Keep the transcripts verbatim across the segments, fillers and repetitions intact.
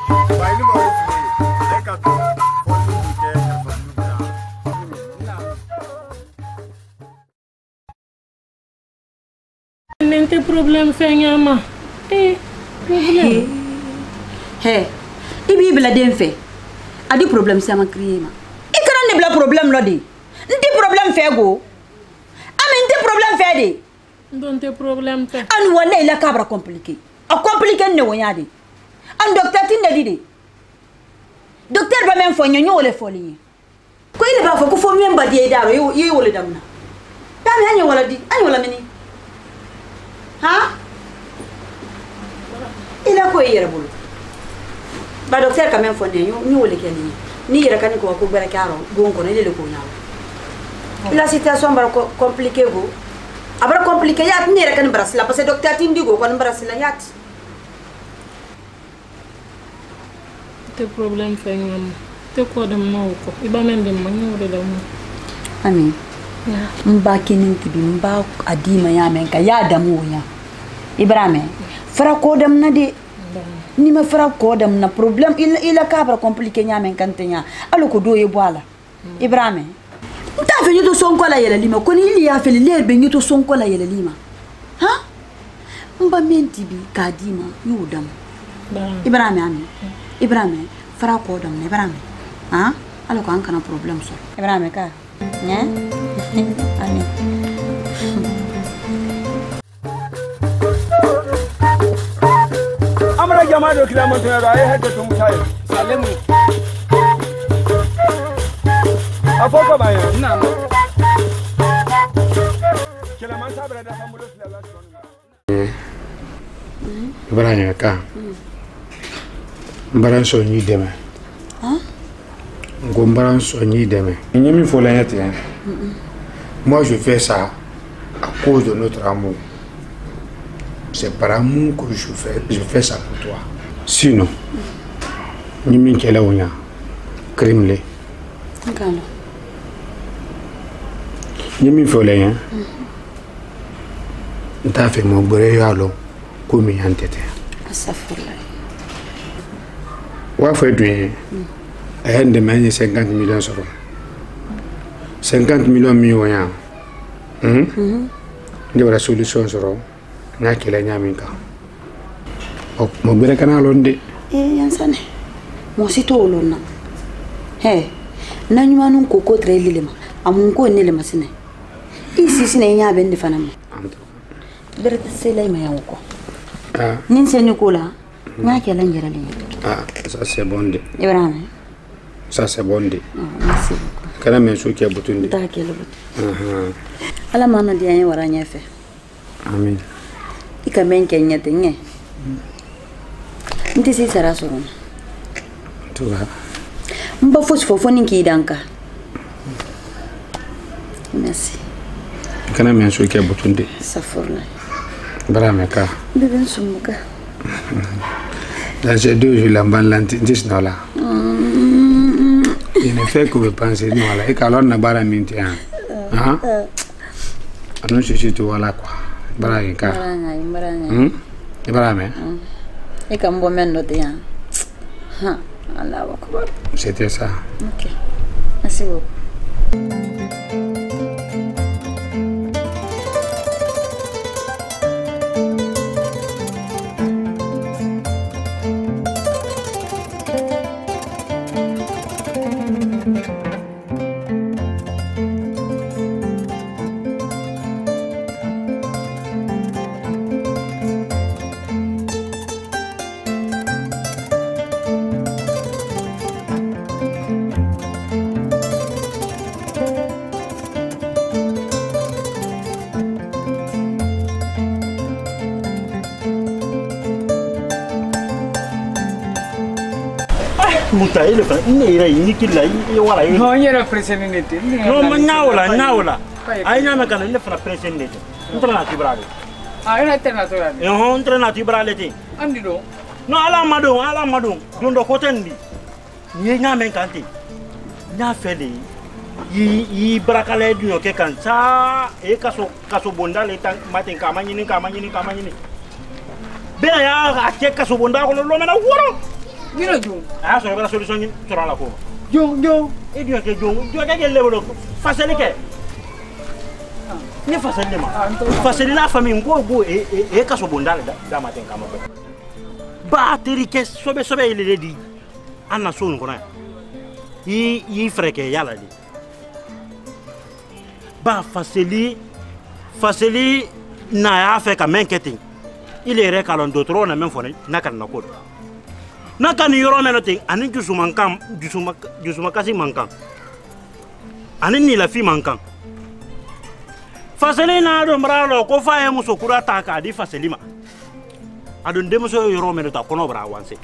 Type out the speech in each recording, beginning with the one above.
Nente problem fenya ma. Eh, problem. Hey, ibi bla den fe. Adi problem sama kriye ma. Ikara ne bla problem lo di. Nti problem fe go. Ami nti problem fe di. Donte problem fe. An wala ila kabra compliqué. A compliqué ne wonya di. An docteur tin de di. Docteur ba men fo nyonyo wole foli. Ko ile ba fo ko fo mi mba di daro yi yi wole damna. Ba mi anya wala di, anya wala mini. Ha? Ila ko yere bulu. Ba docteur quand même fo ne ni wole keni. Ni yere kan ko ko bere karo gon ko ne le ko nyawo. La situation ba compliqué go. Abra compliqué yat ni yere kan brasila parce que docteur tin digo ko brasila yat. Te problem fenya ma. Te ko dem no ko. Iba men dem ma ni wole dam. Amin. Mba kinin tibi mba adima ya men ka ya damu ya Ibrahim fara ko dam na de ni ma fara ko dam na problem ila ila ka bra compliqué nya men kan tenya alo ko do ye boala Ibrahim nta fe nyito sonko la yele lima ko ni ili ya fe le be nyito sonko la yele lima ha mba men tibi ka dima yu dam Ibrahim amin Ibrahim fara ko dam ne Ibrahim ha alo ko an kana problem so Ibrahim ka nya Ani. Amra jamaa do kila mtu ya rae hata tumtaye. Salemu. Afoko baya. Naam. Kila mtu brada famulo kila la. Ibrahim ka. Mbaran so nyi deme. Hein? Ngombaran so nyi deme. Nyemi fo la yete. Moi, je fais ça à cause de notre amour. C'est par amour que je fais, je fais ça pour toi. Sinon, ni min kela onya, crime le. Ngalo. Ni min fole hein. Nta fait mon bore yalo ko mi yantete. Asafurla. Wa fa dwe. Eh ndé manye cinquante millions soro. cinquante millions millions. Hum? Mhm. Il y a une solution sur na kele nyaminka. Ok, mo bere kana londe. Eh, yansane. Mo sito olona. He. Na nyuma nun koko tre lilema. Amunko ne le masine. Isi sine nya ben de fanam. Bere tsela ma yanko. Ah. Nin se Nicola. Na kele njera le. Ah, ça c'est bon de. Ibrahim. Ça c'est bon de. Merci beaucoup. Kana men so ke butundi. Ta kele but. Aha. Ala mana dia nya waranya fe. Amin. Ika men kenya tenye. Nti si sara soro. Tuga. Mba fos fofo ninki danka. Merci. Kana men so ke butundi. Safurla. Barameka. Beben sumuka. Dans ces deux jours, la balante, dis non là. Il ne fait que penser non là. Et quand on a barra minti, hein? Nous je suis tout voilà quoi. Barameka. Baranga, baranga. Hum? Et barame. Et comme bon men noté, hein? Ha, Allah akbar. C'était ça. Ok. Merci beaucoup. Muta ile fa ni ira ni kila i wala i no yera presidente no ma nyawla nyawla ay nyama kana ile fa presidente entra na tibrale ah era international e ho entra na tibrale ti andi do no ala madu ala madu dondo kotendi ni nyama kanti nya fele yi yi brakale dunyo ke kancha e kaso kaso bonda le tan maten kamanyi ni kamanyi ni kamanyi ni be ya ake kaso bonda ko lo mena woro Gino jong. Ah, so la solution ni sura la ko. Jong jong. E dio ke jong, dio ke level fasali ke. Ni fasali ma. Fasali la famille ngo go e e ka so bondale da matin kama ko. Ba teri ke sobe sobe ile di. Anna so ngo na. Yi yi freke yala di. Ba fasali fasali na ya fe ka menketing. Il est récalon d'autres on a même fourni na kan na ko. Na kan yoro menoting ani jusuma kam jusuma jusuma kasi mankan. Ani ni la fi mankan. Faseli na do mralo ko fa e muso kura ta ka di faseli ma. Adon de muso yoro menota kono bra wanse.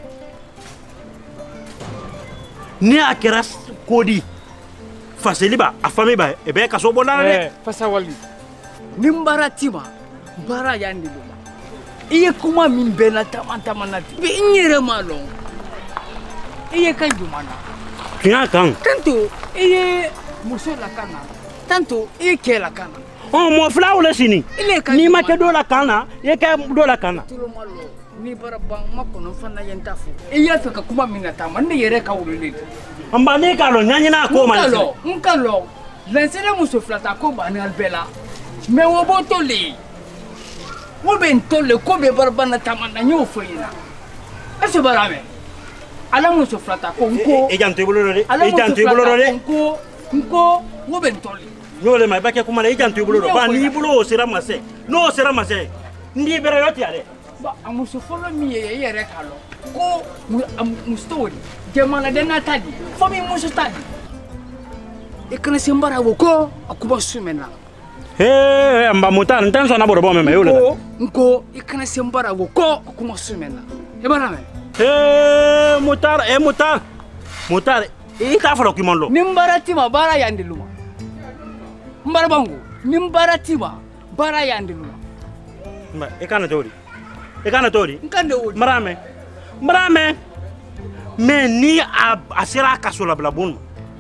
Ni akiras kodi faseli ba afami ba e be ka so bonana de Fasawali. Nimbaratima bara yandi lo. Iye kuma min bena tamanta manati. Be nyere malo. Iye kan jumana. Kina kan. Tanto iye muso la kana. Tanto iye ke la kana. Oh mo fla wala sini. Ni ma ke do la kana, ye ke do la kana. Tulo malo. Ni bara bang makono fana yenta fu. Iye fe ka kuma min na man ne yere ka wulule. Amba ne ka lo nyanya na ko ma. Nkalo, nkalo. Lansele muso flata ko ba ni albela. Me wo botoli. Wo ben tolle ko be barbana tamana nyo foyina. Eso barame. Ala muso flata ko nko. E janto ibulo de. E janto ibulo de. Nko, nko wo ben tolle. No le mai ba ke kuma le janto ibulo ba ni ibulo sera mase. No sera mase. Ndi bere yoti ale. Ba amuso folo mi ye yere kalo. Ko mu story. Jamana de natadi. Fami muso tadi. E kana sembara wo ko akuba sumena. Hey, amba mutar, ntan so na boro bo me me yola. Nko, nko ikana sembara wo ko kuma sumena. E barame. Hey, mutar, e mutar. Mutar, e ta falo ki monlo. Nimbarati ma bara yandi luma. Mbara bangu, nimbarati ma bara yandi luma. Mba, e kana tori. E kana tori. Nkande wodi. Marame. Marame. Me ni a asira kasola blabun.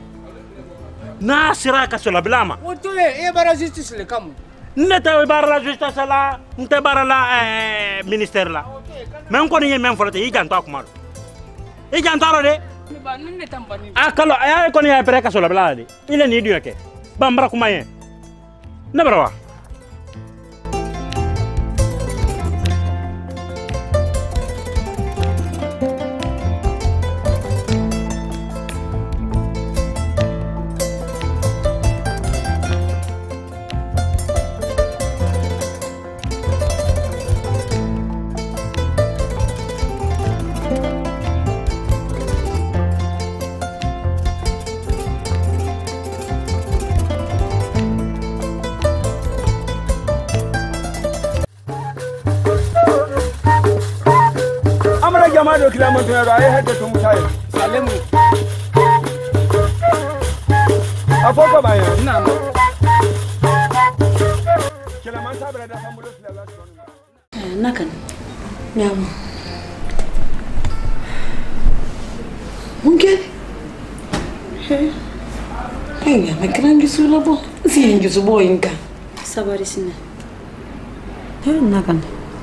Na sira kasola blama. Woto e e bara justice le kamu. Nete bara la justice la, nte bara la eh ministère la. Men ko ni men forte i janto akuma. I janto ro de. Ba nne tambani. Akalo ay ko ni ay pre kasola blala de. Ile ni diyo ke. Bambara kuma yen. Ne barawa. Amado kilomita ya rae hata tumutai. Salemu. Afoko baya. Namo. Kilomita brada famulo fiala. Nakan. Nyama. Mungkin. He. Kaya makran gisula bo. Si gisubo inka. Sabari sina. He nakan.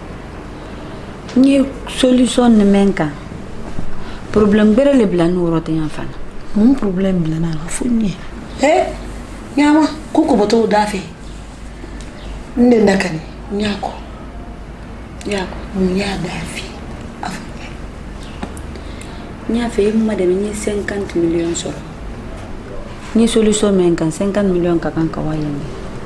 Ni solution ne menka. Problem bere le blan worote yan fana. Mon problème bla na funye. Eh? Nyama kuko boto dafe. Nde ndakani nyako. Yako nya dafe. Afunye. Nya fe mu madame ni cinquante millions soro. Ni solution menka cinquante millions ka kan kawayende.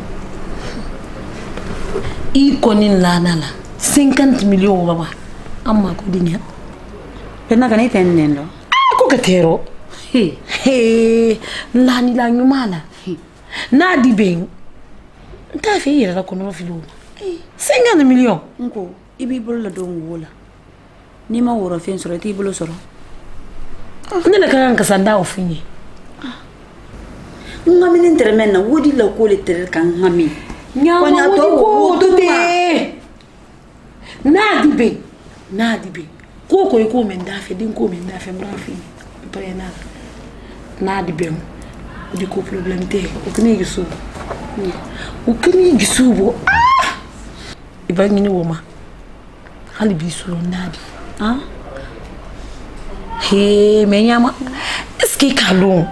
I konin lanala. cinquante millions baba. Amma ko dinya. Pena kan iten nendo. Ko katero. He. He. Lani la nyumala. Na di ben. Ta fe yira la kono filu. cinquante millions. Nko ibi bolo la do ngola. Ni ma woro fen soro ti bolo soro. Nela kan ka sanda ofinye. Ngami ni termena wodi la ko le ter kan ngami. Nyama wodi ko to te. Na di ben. Na di ben. Ko ko ko men dafe din ko men dafe mrafi. Prena. Na di ben. Di ko problem te. O kini gisu. O kini gisu bo. Iba ngini woma. Hali bisu na di. Ah? He me nyama. Eski kalon.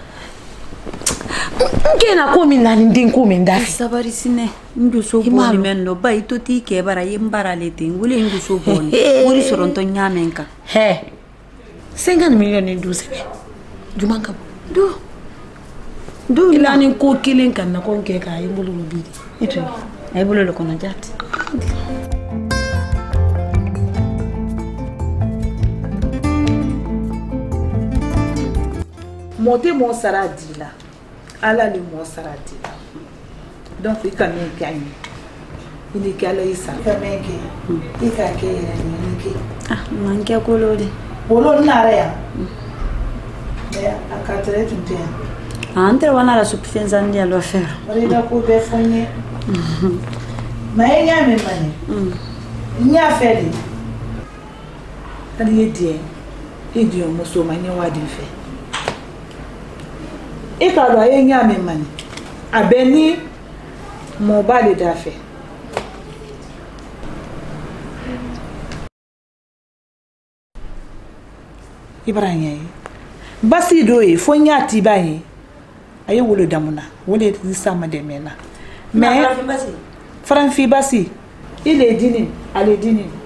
Ngena ko min nan din ko min dafi. Sabari sine. Ndu so boni menno ba ito ti ke bara yembara lete ngule ndu so boni. Wori soronto nyamenka. He. cinquante millions ni douze be. Juma ka. Do. Do ila ni ko kilin kan na ko ke ka yimbulu bidi. Ito. Ay bolo lo kono jati. Monter mon saradi là. Ala le mon saradi là. Donc il quand même gagne. Il est calé ça. Quand même que. Il ka ke ni ke. Ah, manke kolode. Bolo na ya. Ya akatare tunte. Entre wana la suffisanza ndia lo faire. Rida ko be fonye. Ma enya me mane. Nya feli. Tani yedie. Yedie mo so manye wadi fe. E ka do enya me mane. Abeni mo ba le da fe. Ibrahim basi do e fonya ti baye aye wolo damuna wole ti sama de mena mais Franfi basi il est dîné allez dîner